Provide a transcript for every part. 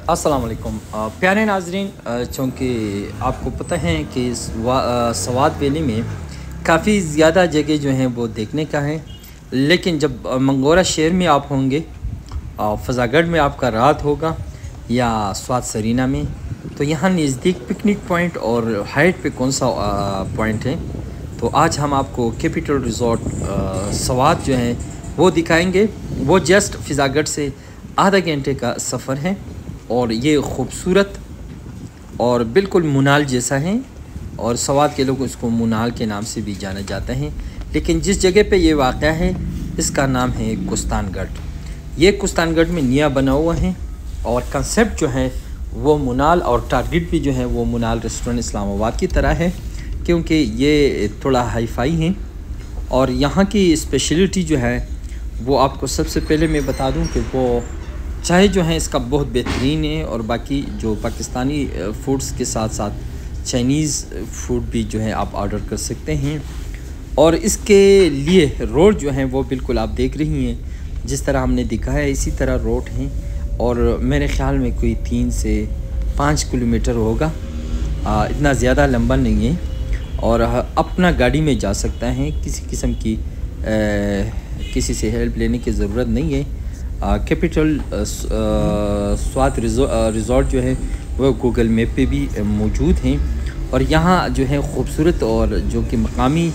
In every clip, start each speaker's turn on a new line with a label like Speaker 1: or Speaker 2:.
Speaker 1: अस्सलाम वालेकुम प्यारे नाजरीन, चूँकि आपको पता है कि सवात वैली में काफ़ी ज़्यादा जगह जो हैं वो देखने का है। लेकिन जब मंगोरा शहर में आप होंगे, फ़ज़ागढ़ में आपका रात होगा या स्वात सरीना में, तो यहाँ नज़दीक पिकनिक पॉइंट और हाइट पे कौन सा पॉइंट है। तो आज हम आपको कैपिटल रिज़ॉर्ट सवात जो है वो दिखाएंगे। वो जस्ट फ़ज़ागढ़ से आधा घंटे का सफ़र है और ये ख़ूबसूरत और बिल्कुल मुनाल जैसा है, और सवात के लोग उसको मुनाल के नाम से भी जाना जाते हैं। लेकिन जिस जगह पे ये वाक़या है इसका नाम है कुस्तानगढ़। ये कुस्तानगढ़ में निया बना हुआ है और कंसेप्ट जो है वो मुनाल, और टारगेट भी जो है वो मुनाल रेस्टोरेंट इस्लामाबाद की तरह है, क्योंकि ये थोड़ा हाई फाई है। और यहाँ की स्पेशलिटी जो है वो आपको सबसे पहले मैं बता दूँ कि वो चाय जो है इसका बहुत बेहतरीन है, और बाकी जो पाकिस्तानी फूड्स के साथ साथ चाइनीज़ फूड भी जो है आप ऑर्डर कर सकते हैं। और इसके लिए रोड जो है वो बिल्कुल आप देख रही हैं जिस तरह हमने दिखा है इसी तरह रोड हैं, और मेरे ख़्याल में कोई 3 से 5 किलोमीटर होगा, इतना ज़्यादा लंबा नहीं है। और अपना गाड़ी में जा सकता है, किसी किस्म की किसी से हेल्प लेने की ज़रूरत नहीं है। कैपिटल स्वात रिज़ॉर्ट जो है वह गूगल मैप पे भी मौजूद हैं, और यहाँ जो है ख़ूबसूरत और जो कि मकामी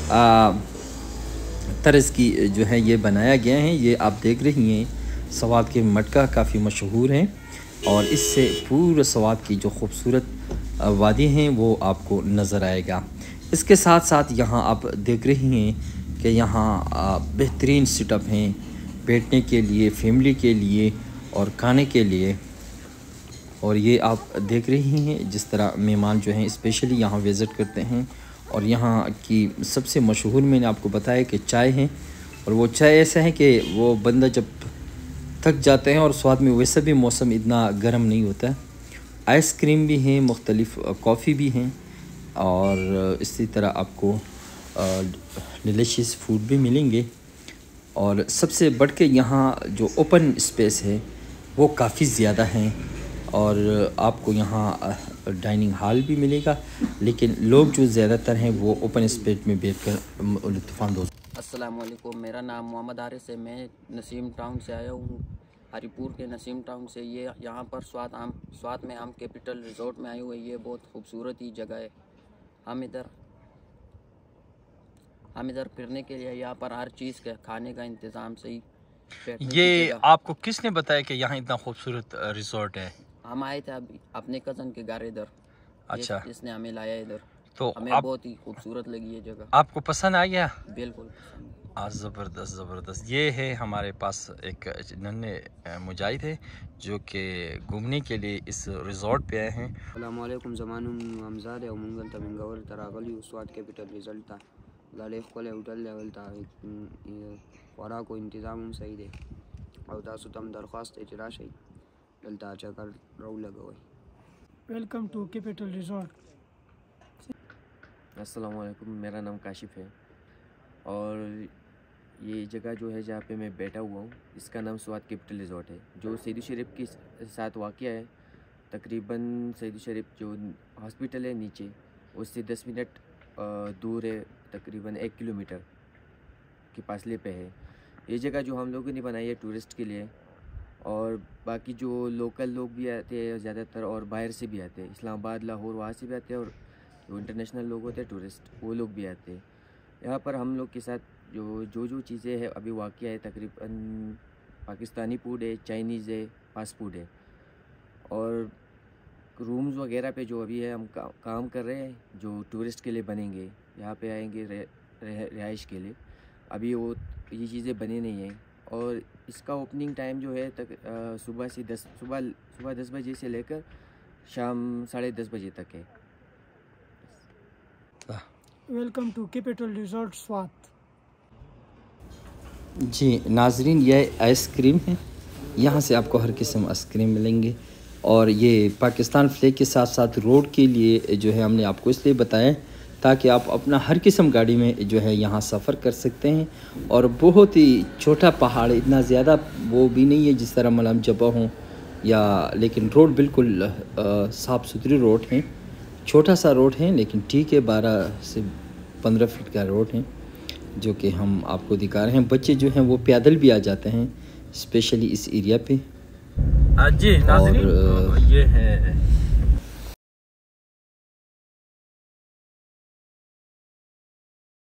Speaker 1: तर्ज़ की जो है ये बनाया गया है। ये आप देख रही हैं सवात के मटका काफ़ी मशहूर हैं, और इससे पूरे सवात की जो ख़ूबसूरत वादी हैं वो आपको नज़र आएगा। इसके साथ साथ यहाँ आप देख रही हैं कि यहाँ बेहतरीन सेटअप हैं बैठने के लिए, फैमिली के लिए और खाने के लिए। और ये आप देख रही हैं जिस तरह मेहमान जो हैं स्पेशली यहाँ विज़िट करते हैं। और यहाँ की सबसे मशहूर मैंने आपको बताया कि चाय है, और वो चाय ऐसा है कि वो बंदा जब थक जाते हैं, और स्वाद में वैसे भी मौसम इतना गर्म नहीं होता है। आइसक्रीम भी हैं, मुख्तलिफ़ कॉफ़ी भी हैं, और इसी तरह आपको डिलीशियस फूड भी मिलेंगे। और सबसे बढ़ के यहाँ जो ओपन स्पेस है वो काफ़ी ज़्यादा हैं, और आपको यहाँ डाइनिंग हॉल भी मिलेगा, लेकिन लोग जो ज़्यादातर हैं वो ओपन स्पेस में बैठकर लुत्फ़ानंदोज़।
Speaker 2: अस्सलाम वालेकुम, मेरा नाम मोहम्मद आरिस है। मैं नसीम टाउन से आया हूँ, हरीपुर के नसीम टाउन से। ये यहाँ पर स्वात में हम कैपिटल रिज़ॉर्ट में आए हुए। ये बहुत खूबसूरत ही जगह है। हम इधर फिरने के लिए, यहाँ पर हर चीज़ का खाने का इंतज़ाम सही।
Speaker 1: ये आपको किसने बताया कि यहाँ इतना खूबसूरत रिज़ॉर्ट है?
Speaker 2: हम आए थे अभी अपने कज़न के घर इधर।
Speaker 1: अच्छा,
Speaker 2: इसने हमें लाया इधर,
Speaker 1: तो
Speaker 2: हमें बहुत ही खूबसूरत लगी ये जगह।
Speaker 1: आपको पसंद आ गया?
Speaker 2: बिल्कुल पसंद।
Speaker 1: ज़बरदस्त ज़बरदस्त। ये है हमारे पास एक नन्हे मुजाहिद है जो कि घूमने के लिए इस रिज़ॉर्ट पे आए हैं।
Speaker 3: अस्सलाम वालेकुम, ज़मानुम हमज़ाद और मंगल तमिंगवर तरागली स्वाद कैपिटल रिजल्ट था लाले खोले होटल लेवल था वरा को इंतज़ाम सही दे और तासु तम दरख्वास्त इजरा शही डलता चकर रो लगा हुआ।
Speaker 4: Welcome to capital resort.
Speaker 5: अस्सलाम वालेकुम, मेरा नाम काशिफ़ है, और ये जगह जो है जहाँ पे मैं बैठा हुआ हूँ इसका नाम स्वाद कैपिटल रिज़ॉर्ट है, जो सईद शरीफ के साथ वाक़या है। तकरीबन सईद शरीफ जो हॉस्पिटल है नीचे, उससे 10 मिनट दूर है, तकरीबन 1 किलोमीटर के फासले पे है। ये जगह जो हम लोगों ने बनाई है टूरिस्ट के लिए, और बाकी जो लोकल लोग भी आते हैं ज़्यादातर, और बाहर से भी आते हैं, इस्लामाबाद, लाहौर, वहाँ से भी आते हैं, और जो इंटरनेशनल लोग होते हैं टूरिस्ट वो लोग भी आते हैं। यहाँ पर हम लोग के साथ जो चीज़ें हैं अभी वाक़या है, तकरीबन पाकिस्तानी फूड है, चाइनीज़ है, फास्ट फूड है, और रूम्स वगैरह पे जो अभी है हम काम कर रहे हैं, जो टूरिस्ट के लिए बनेंगे, यहाँ पे आएंगे रिहाइश के लिए। अभी वो ये चीज़ें बनी नहीं हैं, और इसका ओपनिंग टाइम जो है सुबह 10 बजे से लेकर शाम 10:30 बजे तक है।
Speaker 4: Welcome to capital resort Swat.
Speaker 1: जी नाजरीन, यह आइसक्रीम है, यहाँ से आपको हर किस्म आइसक्रीम मिलेंगे, और ये पाकिस्तान फ्लैग के साथ साथ रोड के लिए जो है हमने आपको इसलिए बताया ताकि आप अपना हर किस्म गाड़ी में जो है यहाँ सफ़र कर सकते हैं। और बहुत ही छोटा पहाड़, इतना ज़्यादा वो भी नहीं है जिस तरह मलम जबा हों या लेकिन रोड बिल्कुल साफ़ सुथरी रोड हैं, छोटा सा रोड है लेकिन ठीक है, 12 से 15 फीट का रोड है जो कि हम आपको दिखा रहे हैं। बच्चे जो हैं वो पैदल भी आ जाते हैं स्पेशली इस एरिया पे।
Speaker 6: जी नाज़रीन, ये है